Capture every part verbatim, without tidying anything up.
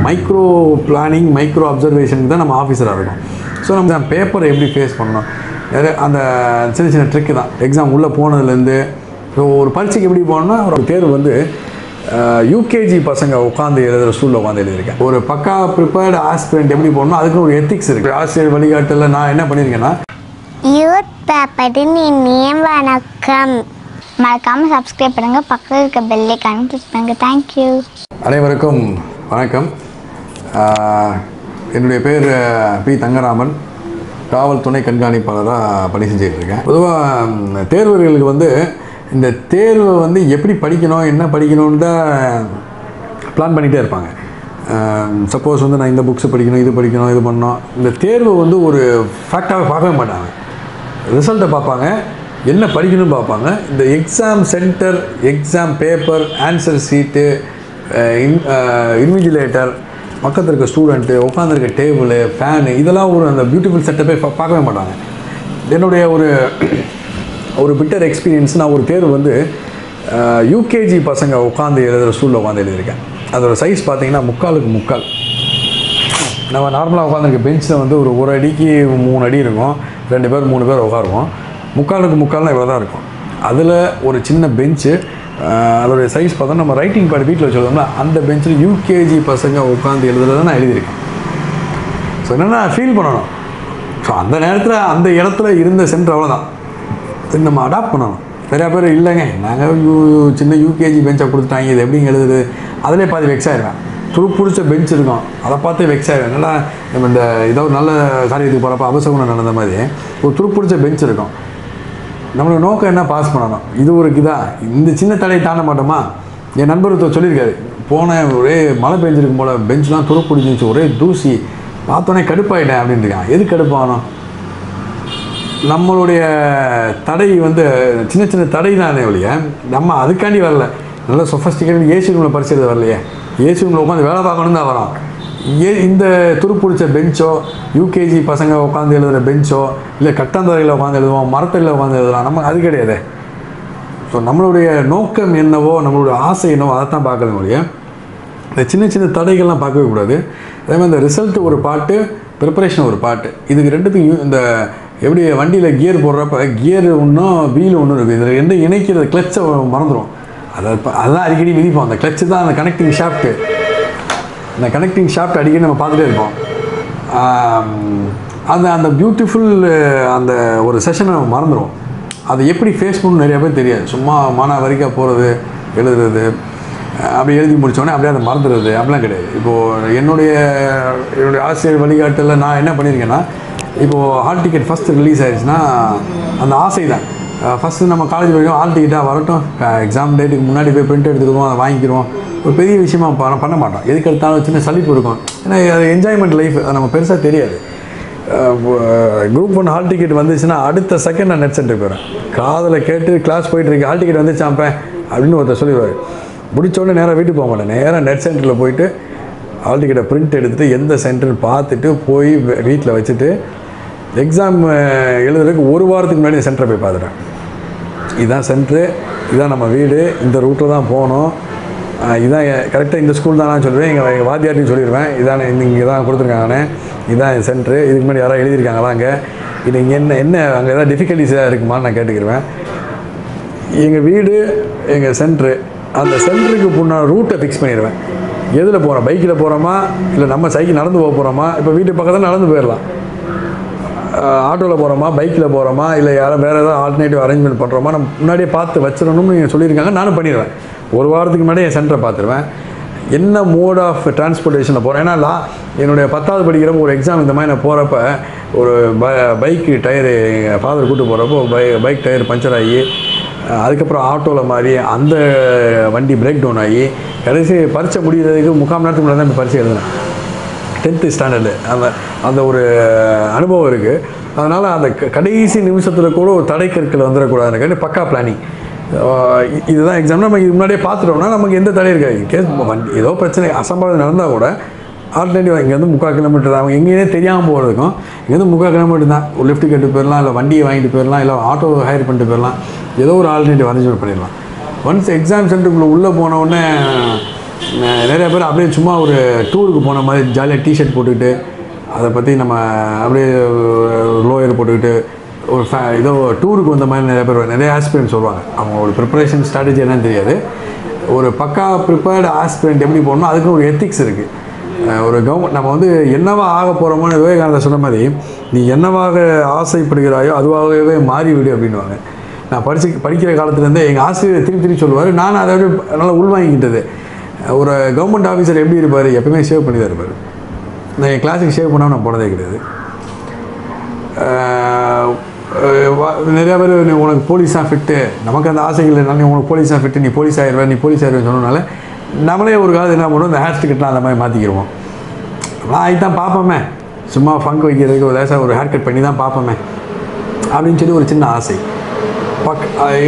Micro planning micro அப்சர்வேஷனுக்கு தான் நம்ம ஆஃபீஸராக இருக்கும். ஸோ நம்ம பேப்பரை எப்படி ஃபேஸ் பண்ணணும், நிறைய அந்த சின்ன சின்ன ட்ரிக்கு தான். எக்ஸாம் உள்ளே போனதுலேருந்து ஸோ ஒரு பரீட்சைக்கு எப்படி போனோம்னா ஒரு தேர்வு வந்து யூகேஜி பசங்க உட்காந்து எழுதுகிற ஸ்கூலில் உட்காந்து எழுதியிருக்கேன். ஒரு பக்கா ப்ரிப்பேர்டு ஆஸ்பிரண்ட் எப்படி போகணும்னா அதுக்குன்னு ஒரு எத்திக்ஸ் இருக்குது. ஆசிரியர் வழிகாட்டில் நான் என்ன பண்ணியிருக்கேன்னா யூத் பேப்பரின் இனிய வணக்கம். மறக்காமல் சப்ஸ்கிரைப் பண்ணுங்கள், பக்கத்தில் இருக்க பெல் ஐகானை கிளிக் பண்ணுங்கள். தேங்க்யூ. அனைவருக்கும் வணக்கம். என்னுடைய பேர் பி தங்கராமன், காவல் துணை கண்காணிப்பாளராக பணி செஞ்சிட்ருக்கேன். பொதுவாக தேர்வர்களுக்கு வந்து இந்த தேர்வை வந்து எப்படி படிக்கணும் என்ன படிக்கணும்னு தான் பிளான் பண்ணிகிட்டே இருப்பாங்க. சப்போஸ் வந்து நான் இந்த புக்ஸை படிக்கணும் இது படிக்கணும் இது பண்ணணும், இந்த தேர்வை வந்து ஒரு ஃபேக்டாக பார்க்கவே மாட்டாங்க. ரிசல்ட்டை பார்ப்பாங்க, என்ன படிக்கணும்னு பார்ப்பாங்க. இந்த exam centre, exam paper, answer sheet, in invigilator, பக்கத்தில் இருக்க ஸ்டூடெண்ட்டு, உட்காந்துருக்க டேபிள், ஃபேனு, இதெல்லாம் ஒரு அந்த பியூட்டிஃபுல் செட்டப்பே பார்க்கவே மாட்டாங்க. என்னுடைய ஒரு ஒரு பிட்டர் எக்ஸ்பீரியன்ஸ், நான் ஒரு தேர்வு வந்து யூகேஜி பசங்க உட்காந்து எழுதுகிற ஸ்கூலில் உட்காந்து எழுதியிருக்கேன். அதோட சைஸ் பார்த்திங்கன்னா முக்காலுக்கு முக்கால். நம்ம நார்மலாக உட்காந்துருக்க பெஞ்சில் வந்து ஒரு ஒரு அடிக்கு மூணு அடி இருக்கும், ரெண்டு பேர் மூணு பேர் உட்காருவோம். முக்காலுக்கு முக்கால்னால் இவ்வளோ தான் இருக்கும். அதில் ஒரு சின்ன பெஞ்சு, அதோடைய சைஸ் பார்த்தோன்னா நம்ம ரைட்டிங் பேட் வீட்டில் வச்சுருந்தோம்னா அந்த பெஞ்சில் யூகேஜி பசங்க உட்காந்து எழுதுறத நான் எழுதியிருக்கேன். ஸோ என்னென்னா ஃபீல் பண்ணணும். ஸோ அந்த நேரத்தில் அந்த இடத்துல இருந்த சென்டர் அவ்வளோதான், நம்ம அடாப்ட் பண்ணணும். நிறையா பேர் இல்லைங்க நாங்கள் யூ சின்ன யூகேஜி பெஞ்சை கொடுத்துட்டாங்க, இது எப்படிங்க எழுதுது, அதிலே பாதி வெக்ஸ் ஆகிடுவேன். துரு பிடிச்ச பெஞ்ச் இருக்கும், அதை பார்த்தே வெக்ஸ் ஆகிடுவேன். நல்லா நம்ம இந்த ஏதோ நல்ல காரியத்துக்கு போகிறப்ப அபசகுணம் நடந்த மாதிரி ஒரு துரு பிடிச்ச பெஞ்ச் இருக்கும். நம்மளோட நோக்கம் என்ன, பாஸ் பண்ணணும். இது ஒரு இதாக இந்த சின்ன தடையை தாண்ட மாட்டோமா. என் நண்பர் சொல்லியிருக்காரு, போன ஒரே மழை பெஞ்சிருக்கும் போல் பெஞ்செலாம் துரு பிடிச்சிருந்துச்சு, ஒரே தூசி, பார்த்தோன்னே கடுப்பாயிட்டேன் அப்படின்னு இருக்கான். எது கடுப்பாகணும், நம்மளுடைய தடை வந்து சின்ன சின்ன தடை தானே ஒழிய நம்ம அதுக்காண்டி வரல. நல்ல சொஃபஸ்டிகேட்டட் ஏசி ரூமில் பரிசு வரலையே, ஏசி ரூமில் உட்காந்து வேலை பார்க்கணும் தான் வரோம். ஏ இந்த துருப்பிடிச்ச பெஞ்சோ, யூகேஜி பசங்க உட்காந்து எழுதுகிற பெஞ்சோ, இல்லை கட்டாந்தரையில் உட்காந்து எழுதுவோம், மரத்தடியில் உட்காந்து எழுதலாம், நம்ம அது கிடையாது. ஸோ நம்மளுடைய நோக்கம் என்னவோ, நம்மளுடைய ஆசை என்னவோ அதை தான் பார்க்கணும் ஒழிய இந்த சின்ன சின்ன தடைகள்லாம் பார்க்கவே கூடாது. அதே மாதிரி இந்த ரிசல்ட்டு ஒரு பாட்டு, ப்ரிப்பரேஷன் ஒரு பாட்டு, இதுக்கு ரெண்டுத்துக்கும் இந்த எப்படி வண்டியில் கியர் போடுறப்ப கியர் ஒன்றும் வீல் ஒன்றும் இருக்குது, இதில் ரெண்டு இணைக்கிறது கிளச்சை மறந்துடும். அதை அதுதான் அடிக்கடி மிதிப்போம். அந்த கிளச்சு தான் அந்த கனெக்டிங் ஷாஃப்ட்டு. அந்த கனெக்டிங் ஷாஃப்ட் அடிக்கடி நம்ம பார்த்துட்டே இருப்போம். அந்த அந்த பியூட்டிஃபுல் அந்த ஒரு செஷனை நம்ம மறந்துடும். அதை எப்படி ஃபேஸ் பண்ணணும்னு நிறையா பேர் தெரியாது. சும்மா மானாவாரியாக போகிறது, எழுதுறது, அப்படி எழுதி முடித்தோடனே அப்படியே அதை மறந்துடுறது, அப்படிலாம் கிடையாது. இப்போது என்னுடைய என்னுடைய ஆசிரியர் வழிகாட்டில் நான் என்ன பண்ணியிருக்கேன்னா, இப்போது ஹால் டிக்கெட் ஃபஸ்ட்டு ரிலீஸ் ஆகிடுச்சுன்னா அந்த ஆசை தான். ஃபஸ்ட்டு நம்ம காலேஜ் படிக்கும் ஹால் டிக்கெட்டாக வரட்டும், எக்ஸாம் டேட்டுக்கு முன்னாடி போய் பிரிண்ட் எடுத்துக்குவோம், அதை வாங்கிக்கிறோம், ஒரு பெரிய விஷயமா பண்ண பண்ண மாட்டோம். எதுக்கு எடுத்தாலும் சின்ன சலிப்பு இருக்கும். ஏன்னா அது என்ஜாய்மெண்ட் லைஃப், அது நம்ம பெருசாக தெரியாது. குரூப் ஒன் ஹால் டிக்கெட் வந்துச்சுன்னா அடுத்த செகண்ட் நான் நெட் சென்டருக்கு போகிறேன், காதில் கேட்டு கிளாஸ் போயிட்டுருக்கு, ஹால் டிக்கெட் வந்துச்சாப்பேன் அப்படின்னு ஒருத்தர் சொல்லிடுவார். முடித்தோடனே நேராக வீட்டுக்கு போக மாட்டேன், நேராக நெட் சென்டரில் போயிட்டு ஹால் டிக்கெட்டை பிரிண்ட் எடுத்துகிட்டு எந்த சென்டர்னு பார்த்துட்டு போய் வீட்டில் வச்சுட்டு எக்ஸாம் எழுதுறதுக்கு ஒரு வாரத்துக்கு முன்னாடி சென்டரை போய் பார்த்துட்டேன். இதுதான் சென்ட்ரு, இதுதான் நம்ம வீடு, இந்த ரூட்டில் தான் போகணும், இதுதான் கரெக்டாக இந்த ஸ்கூல் தான் நான் சொல்லுவேன். எங்கள் எங்கள் வாத்தியார்ட்டையும் சொல்லிடுவேன், இதான் இங்கே தான் கொடுத்துருக்காங்கண்ணே, இதுதான் என் சென்ட்ரு, இதுக்கு முன்னாடி யாராவது எழுதியிருக்காங்களா அங்கே, இது இங்கே என்ன என்ன அங்கே எதாவது டிஃபிகல்ட்டிஸாக இருக்குமான்னு நான் கேட்டுக்கிடுவேன். எங்கள் வீடு, எங்கள் சென்ட்ரு, அந்த சென்டருக்கு முன்னாடி ரூட்டை ஃபிக்ஸ் பண்ணிடுவேன். எதில் போகிறோம், பைக்கில் போகிறோமா இல்லை நம்ம சைக்கிள் நடந்து போக போகிறோமா. இப்போ வீட்டு பக்கத்தில் நடந்து போயிடலாம், ஆட்டோவில் போகிறோமா, பைக்கில் போகிறோமா, இல்லை யாரும் வேறு ஏதாவது ஆல்டர்னேட்டிவ் அரேஞ்ச்மெண்ட் பண்ணுறோமா, நம்ம முன்னாடியே பார்த்து வச்சிடணும்னு நீங்கள் சொல்லியிருக்காங்க. நானும் பண்ணிடுவேன். ஒரு வாரத்துக்கு முன்னாடி என் சென்டரை பார்த்துருவேன், என்ன மோட் ஆஃப் டிரான்ஸ்போர்ட்டேஷனில் போகிறேன். ஏன்னா லா என்னுடைய பத்தாவது படிக்கிறப்போ ஒரு எக்ஸாம் இந்த மாதிரி நான் போகிறப்ப ஒரு ப பைக்கு டயரு எங்கள் ஃபாதர் கூப்பிட்டு போகிறப்போ பை பைக் டயர் பஞ்சர் ஆகி, அதுக்கப்புறம் ஆட்டோவில் மாதிரி அந்த வண்டி பிரேக் டவுன் ஆகி, கடைசி பரீட்சை முடிகிறதுக்கு முக்கால் நேரத்துக்கு முன்னாடி தான் இப்போ பரீட்சை எழுதுனேன். டென்த்து ஸ்டாண்டர்டு அந்த அந்த ஒரு அனுபவம் இருக்குது. அதனால் அந்த கடைசி நிமிஷத்தில் கூட ஒரு தடை கற்கள் வந்துடக்கூடாதுன்னு கேட்டு பக்கா பிளானிங். இதுதான் எக்ஸாம், நம்ம இது முன்னாடியே பார்த்துட்டோம்னா நமக்கு எந்த தடை இருக்காது. கேஸ் வண்டி ஏதோ பிரச்சனை அசம்பாவிதம் நடந்தால் கூட ஆல்டர்னேட்டிவ் இங்கேருந்து முக்கால் கிலோமீட்டர் தான், அவங்க எங்கேயே தெரியாமல் போகிறதுக்கும் இங்கேருந்து முக்கால் கிலோமீட்டர் தான். ஒரு லிஃப்ட் கட்டு போயிடலாம், இல்லை வண்டியை வாங்கிட்டு போயிடலாம், இல்லை ஆட்டோ ஹையர் பண்ணிட்டு போயிடலாம், ஏதோ ஒரு ஆல்டர்னேட்டிவ் அரேஞ்ச்மெண்ட் பண்ணிடலாம். ஒன்ஸ் எக்ஸாம் சென்டருக்குள்ளே உள்ளே போனவுடனே நிறைய பேர் அப்படியே சும்மா ஒரு டூருக்கு போன மாதிரி ஜாலியாக டிஷர்ட் போட்டுக்கிட்டு அதை பற்றி நம்ம அப்படியே லோயர் போட்டுக்கிட்டு ஒரு ஃபே ஏதோ டூருக்கு வந்த மாதிரி நிறைய பேர் நிறைய ஆஸ்பிரண்ட் சொல்லுவாங்க. அவங்களோட ப்ரிப்பரேஷன் ஸ்ட்ராட்டஜி என்னன்னு தெரியாது. ஒரு பக்கா ப்ரிப்பேர்டு ஆஸ்பிரண்ட் எப்படி போகணுமோ அதுக்கு ஒரு எத்திக்ஸ் இருக்குது. ஒரு கவர்மெண்ட் நம்ம வந்து என்னவா ஆக போகிறோமோன்னு விவேகானந்தர் சொன்ன மாதிரி நீ என்னவாக ஆசைப்படுகிறாயோ அதுவாகவே மாறிவிடு அப்படின்வாங்க. நான் படிச்சு படிக்கிற காலத்துலேருந்தே எங்கள் ஆசிரியர் திருப்பி திருப்பி சொல்லுவார். நானும் அதை நல்லா உள்வாங்கிக்கிட்டது. ஒரு கவர்மெண்ட் ஆஃபீஸர் எப்படி இருப்பார், எப்பவுமே சேவ் பண்ணி தான் இருப்பார். நான் என் கிளாஸுக்கு சேவ் பண்ணாமல் நான் போனதே கிடையாது. நிறையா பேர் உனக்கு போலீஸாக ஃபிட்டு, நமக்கு அந்த ஆசைகள் என்ன, உனக்கு போலீஸாக ஃபிட்டு, நீ போலீஸ் ஆயிடுவேன், நீ போலீஸ் ஆயிடுவேன்னு சொன்னனால நம்மளே ஒரு காலத்து என்ன பண்ணுவோம், இந்த ஹேர் ஸ்டிக்கெட்லாம் அந்த மாதிரி மாற்றிக்கிடுவோம். நான் அதுக்கு தான் பார்ப்போமே, சும்மா ஃபங்க் வைக்கிறதுக்கு ஒரு லேசாக ஒரு ஹேர் கட் பண்ணி தான் பார்ப்போமே அப்படின்னு சொல்லி ஒரு சின்ன ஆசை. பக்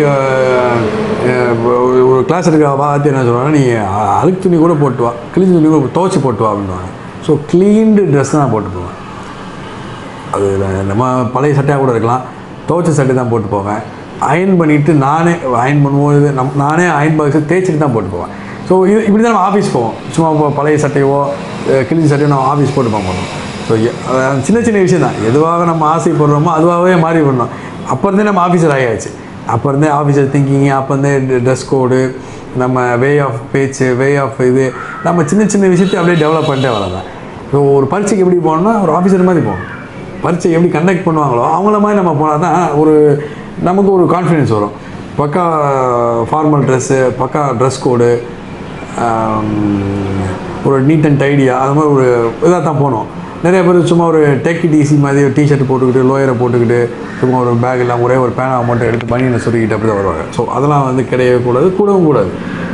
ஒரு கிளாஸ் இருக்க பார்த்து என்ன சொல்லுவாங்கன்னா, நீ அழுக்கு துணி கூட போட்டு வா, கிழிஞ்ச துணி கூட துவைச்சி போட்டு வா அப்படின்வாங்க. ஸோ க்ளீன்டு ட்ரெஸ் தான் போட்டு போவேன். அது நம்ம பழைய சட்டையாக கூட இருக்கலாம், துவைச்ச சட்டை தான் போட்டு போவேன். அயன் பண்ணிவிட்டு நானே அயன் பண்ணும்போது நம் நானே அயன் பாக்ஸை தேய்ச்சிட்டு தான் போட்டு போவேன். ஸோ இது இப்படி தான் நம்ம ஆஃபீஸ் போவோம். சும்மா பழைய சட்டையோ கிழிஞ்ச சட்டையோ நம்ம ஆஃபீஸ் போட்டு போக மாட்டோம். ஸோ சின்ன சின்ன விஷயம் தான், எதுவாக நம்ம ஆசைப்படுறோமோ அதுவாகவே மாறி பண்ணோம். அப்போ இருந்தே நம்ம ஆஃபீஸர் ஆகியாச்சு. அப்போ இருந்தே ஆஃபீஸர் திங்கிங்கு, அப்போ இருந்தே ட்ரெஸ் கோடு, நம்ம வே ஆஃப் பேச்சு, வே ஆஃப் இது, நம்ம சின்ன சின்ன விஷயத்தை அப்படியே டெவலப் பண்ணிட்டே வரலாம். ஸோ ஒரு பரீட்சைக்கு எப்படி போகணும்னா ஒரு ஆஃபீஸர் மாதிரி போகணும். பரீட்சை எப்படி கண்டக்ட் பண்ணுவாங்களோ அவங்கள மாதிரி நம்ம போனால் தான் ஒரு நமக்கு ஒரு கான்ஃபிடென்ஸ் வரும். பக்கா ஃபார்மல் ட்ரெஸ்ஸு, பக்கா ட்ரெஸ் கோடு, ஒரு நீட் அண்ட் டைடியா, அது மாதிரி ஒரு இதாக தான் போகணும். நிறைய பேர் சும்மா ஒரு டெக் டிசி மாதிரி ஒரு டிஷர்ட் போட்டுக்கிட்டு லோயரை போட்டுக்கிட்டு சும்மா ஒரு பேக் எல்லாம் ஒரே ஒரு பேனா அமௌண்ட்டை எடுத்து பனியனை சொல்லிக்கிட்டு அப்படி தான் வருவாங்க. ஸோ அதெல்லாம் வந்து கிடையவே கூடாது, கூடவும் கூடாது.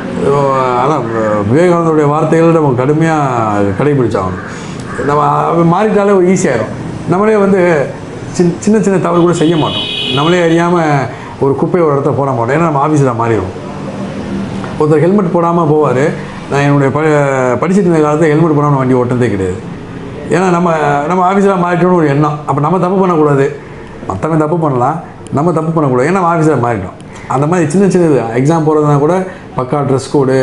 ஆனால் விவேகானந்தருடைய வார்த்தைகள் நம்ம கடுமையாக கடைபிடிச்சாகணும். நம்ம மாறிட்டாலே ஒரு ஈஸியாகிடும். நம்மளே வந்து சின் சின்ன சின்ன தவறு கூட செய்ய மாட்டோம். நம்மளே அறியாமல் ஒரு குப்பை ஒரு இடத்த போட மாட்டோம். ஏன்னா நம்ம ஆஃபீஸில் மாறிடும். ஒருத்தர் ஹெல்மெட் போடாமல் போவார். நான் என்னுடைய ப படிச்சுட்டு இருந்த காலத்தில் ஹெல்மெட் போடாமல் வண்டி ஓட்டுறதே கிடையாது. ஏன்னா நம்ம நம்ம ஆஃபீஸில் மாறிட்டோம்னு ஒரு எண்ணம். அப்போ நம்ம தப்பு பண்ணக்கூடாது, மற்றவங்க தப்பு பண்ணலாம், நம்ம தப்பு பண்ணக்கூடாது. ஏன்னா நம்ம ஆஃபீஸில் மாறிட்டோம். அந்த மாதிரி சின்ன சின்னது எக்ஸாம் போகிறதுனா கூட பக்கா ட்ரெஸ் கோடு,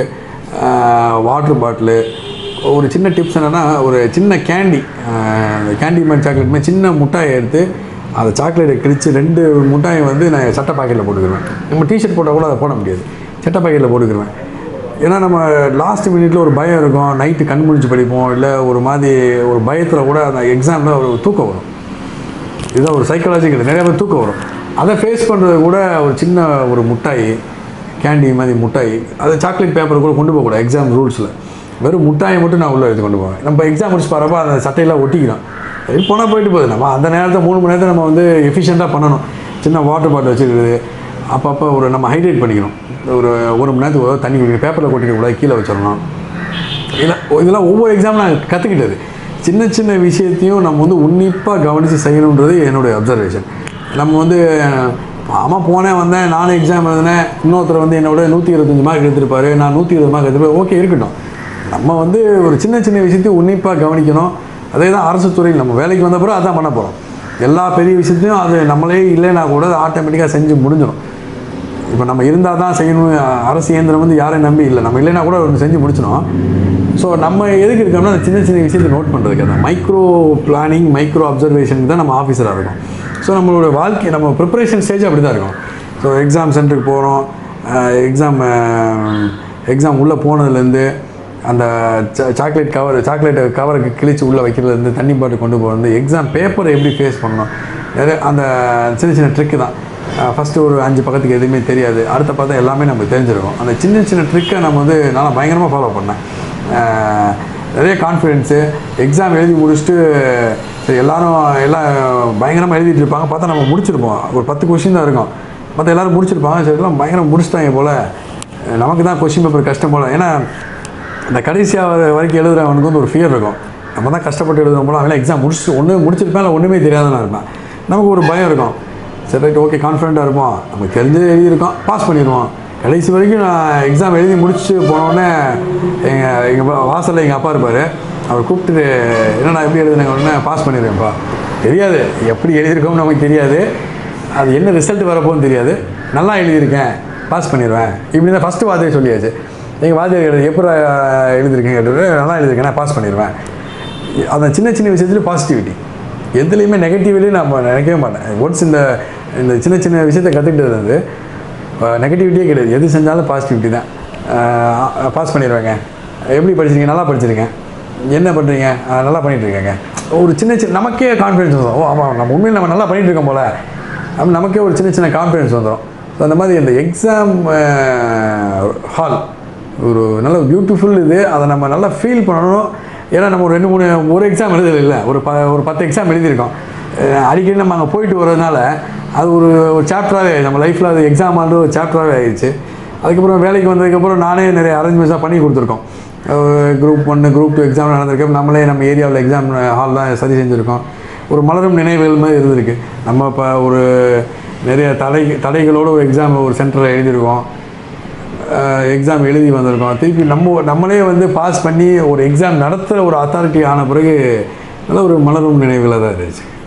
வாட்ரு பாட்டிலு. ஒரு சின்ன டிப்ஸ் என்னென்னா, ஒரு சின்ன கேண்டி, கேண்டி மேட் சாக்லேட் மாதிரி சின்ன முட்டாயை எடுத்து அந்த சாக்லேட்டை கிழித்து ரெண்டு முட்டாயை வந்து நான் சட்டை பாக்கெட்டில் போட்டுக்கிடுவேன். நம்ம டிஷர்ட் போட்டால் கூட அதை போட முடியாது, சட்டை பாக்கெட்டில் போட்டுக்கிடுவேன். ஏன்னா நம்ம லாஸ்ட் மினிட்ல ஒரு பயம் இருக்கும், நைட்டு கண் முழிச்சு படிப்போம், இல்லை ஒரு மாதிரி ஒரு பயத்தில் கூட அந்த எக்ஸாமில் ஒரு தூக்கம் வரும். இதுதான் ஒரு சைக்காலஜிக்கல், நிறையா பேர் தூக்கம் வரும். அதை ஃபேஸ் பண்ணுறது கூட ஒரு சின்ன ஒரு முட்டாய், கேண்டி மாதிரி முட்டாய், அது சாக்லேட் பேப்பர் கூட கொண்டு போகக்கூடாது எக்ஸாம் ரூல்ஸில். வெறும் முட்டாயை மட்டும் நான் உள்ளே எடுத்து கொண்டு போவேன். நம்ம எக்ஸாம் முடிச்சு போகிறப்ப அந்த சட்டையெல்லாம் ஒட்டிக்கிறோம். இது போனால் போயிட்டு போகுது. நம்ம அந்த நேரத்தை மூணு மணி நேரத்தை நம்ம வந்து எஃபிஷியண்ட்டாக பண்ணணும். சின்ன வாட்டர் பாட்டில் வச்சுக்கிறது, அப்பப்போ ஒரு நம்ம ஹைட்ரேட் பண்ணிக்கணும். ஒரு ஒரு மணி நேரத்துக்கு ஒரு தண்ணி குடிக்கணும், பேப்பரில் கொட்டிக்கக்கூடாது, கீழே வச்சிடணும். இல்லை இதெல்லாம் ஒவ்வொரு எக்ஸாம் நான் கற்றுக்கிட்டது. சின்ன சின்ன விஷயத்தையும் நம்ம வந்து உன்னிப்பாக கவனித்து செய்யணுன்றது என்னுடைய அப்சர்வேஷன். நம்ம வந்து ஆமாம் போனேன் வந்தேன், நானும் எக்ஸாம் எழுதினேன், இன்னொருத்தர் வந்து என்னோட நூற்றி இருபத்தஞ்சி மார்க் எடுத்துருப்பாரு, நான் நூற்றி இருபது மார்க் எடுத்துருப்பேன், ஓகே இருக்கட்டும். நம்ம வந்து ஒரு சின்ன சின்ன விஷயத்தையும் உன்னிப்பாக கவனிக்கணும். அதே தான் அரசு துறையில் நம்ம வேலைக்கு வந்த பிறகு அதான் பண்ண போகிறோம். எல்லா பெரிய விஷயத்தையும் அது நம்மளே இல்லைன்னா கூட ஆட்டோமேட்டிக்காக செஞ்சு முடிஞ்சிடும். இப்போ நம்ம இருந்தால் தான் செய்யணும், அரசு இயந்திரம் வந்து யாரையும் நம்பி இல்லை, நம்ம இல்லைன்னா கூட ஒன்று செஞ்சு முடிச்சிடும். ஸோ நம்ம எதுக்கு இருக்கோம்னா அந்த சின்ன சின்ன விஷயத்தை நோட் பண்ணுறதுக்கு, அந்த மைக்ரோ பிளானிங், மைக்ரோ அப்சர்வேஷனுக்கு தான் நம்ம ஆஃபீஸராக இருக்கும். ஸோ நம்மளோட வாழ்க்கை, நம்ம ப்ரிப்பரேஷன் ஸ்டேஜ் அப்படி தான் இருக்கும். ஸோ எக்ஸாம் சென்டருக்கு போகிறோம், எக்ஸாம் எக்ஸாம் உள்ளே போனதுலேருந்து அந்த சாக்லேட் கவர் சாக்லேட்டை கவருக்கு கிழிச்சு உள்ளே வைக்கிறதுலேருந்து தண்ணி பாட்டு கொண்டு போகிறது, எக்ஸாம் பேப்பரை எப்படி ஃபேஸ் பண்ணணும், நிறைய அந்த சின்ன சின்ன ட்ரிக்கு தான். ஃபஸ்ட்டு ஒரு அஞ்சு பக்கத்துக்கு எதுவுமே தெரியாது, அடுத்த பார்த்தா எல்லாமே நமக்கு தெரிஞ்சிருக்கும். அந்த சின்ன சின்ன ட்ரிக்கை நம்ம வந்து நான் பயங்கரமாக ஃபாலோ பண்ணேன். நிறைய கான்ஃபிடென்ஸு. எக்ஸாம் எழுதி முடிச்சுட்டு எல்லோரும் எல்லாம் பயங்கரமாக எழுதிட்டு இருப்பாங்க, பார்த்தா நம்ம முடிச்சிருப்போம். ஒரு பத்து கொஷின் தான் இருக்கும், மற்ற எல்லோரும் முடிச்சிருப்பாங்க. சரி எல்லாம் பயங்கரம் முடிச்சிட்டாங்க போல், நமக்கு தான் கொஷின் பேப்பர் கஷ்டம் போல். ஏன்னா இந்த கடைசியாக வரைக்கும் எழுதுறவனுக்கு வந்து ஒரு ஃபியர் இருக்கும், நம்ம தான் கஷ்டப்பட்டு எழுதுறோம் போல, அவன் எக்ஸாம் முடிச்சுட்டு ஒன்று முடிச்சிருப்பேன் இல்லை ஒன்றுமே தெரியாதுன்னு இருப்பேன். நமக்கு ஒரு பயம் இருக்கும். சரி ரைட் ஓகே கான்ஃபிடென்ட்டாக இருப்போம், நமக்கு தெரிஞ்சு எழுதியிருக்கோம், பாஸ் பண்ணிடுவோம். கடைசி வரைக்கும் நான் எக்ஸாம் எழுதி முடிச்சுட்டு போனோடனே எங்கள் எங்கள் வாசலில் எங்கள் அப்பா இருப்பார். அவர் கூப்பிட்டு என்னடா எப்படி எழுதுனாங்க உடனே பாஸ் பண்ணிடுவேன்ப்பா. தெரியாது எப்படி எழுதியிருக்கோம்னு நமக்கு தெரியாது, அது என்ன ரிசல்ட் வரப்போன்னு தெரியாது, நல்லா எழுதியிருக்கேன் பாஸ் பண்ணிடுவேன் இப்படி தான் ஃபஸ்ட்டு வார்த்தையை சொல்லியாச்சு. எங்கள் வாத்தியார் எப்படி எழுதிருக்கீங்க கேட்டு நல்லா எழுதிருக்கேன் நான் பாஸ் பண்ணிடுவேன். அந்த சின்ன சின்ன விஷயத்துலேயும் பாசிட்டிவிட்டி, எதுலேயுமே நெகட்டிவ்லேயே நான் நினைக்கவே மாட்டேன். ஒன்ஸ் இந்த இந்த சின்ன சின்ன விஷயத்தை கற்றுக்கிட்டது வந்து நெகட்டிவிட்டியே கிடையாது, எது செஞ்சாலும் பாசிட்டிவிட்டி தான். பாஸ் பண்ணிடுவேங்க, எப்படி படிச்சிருக்கீங்க, நல்லா படிச்சிருக்கேன், என்ன பண்ணுறீங்க, நல்லா பண்ணிகிட்ருக்கேங்க. ஒரு சின்ன சின்ன நமக்கே கான்ஃபிடென்ஸ் வந்துடும். ஓ ஆமாம், நம்ம உண்மையில் நம்ம நல்லா பண்ணிகிட்ருக்கோம் போல் அப்படி நமக்கே ஒரு சின்ன சின்ன கான்ஃபிடென்ஸ் வந்துடும். ஸோ அந்த மாதிரி இந்த எக்ஸாம் ஹால் ஒரு நல்ல பியூட்டிஃபுல் இது, அதை நம்ம நல்லா ஃபீல் பண்ணணும். ஏன்னா நம்ம ஒரு ரெண்டு மூணு ஒரு எக்ஸாம் எழுதல இல்லை, ஒரு ப ஒரு பத்து எக்ஸாம் எழுதியிருக்கோம். அடிக்கடி நம்ம அங்கே போயிட்டு வர்றதுனால அது ஒரு ஒரு சாப்டராகவே நம்ம லைஃப்பில் அது எக்ஸாம் ஆண்டு ஒரு சாப்டராகவே ஆகிடுச்சு. அதுக்கப்புறம் வேலைக்கு வந்ததுக்கப்புறம் நானே நிறைய அரேஞ்ச்மெண்ட்ஸாக பண்ணி கொடுத்துருக்கோம். குரூப் ஒன்று குரூப் டூ எக்ஸாம் நடந்திருக்கு, நம்மளே நம்ம ஏரியாவில் எக்ஸாம் ஹால் தான் சரி செஞ்சுருக்கோம். ஒரு மலரும் நினைவுகள் மாதிரி இருந்திருக்கு. நம்ம இப்போ ஒரு நிறைய தடை தடைகளோடு ஒரு எக்ஸாம் ஒரு சென்டரில் எழுதியிருக்கோம், எக்ஸாம் எழுதி வந்திருக்கோம். திருப்பி நம்ம நம்மளே வந்து பாஸ் பண்ணி ஒரு எக்ஸாம் நடத்துகிற ஒரு அத்தாரிட்டி ஆன பிறகு நல்ல ஒரு மலரும் நினைவுகளாக தான் இருந்துச்சு.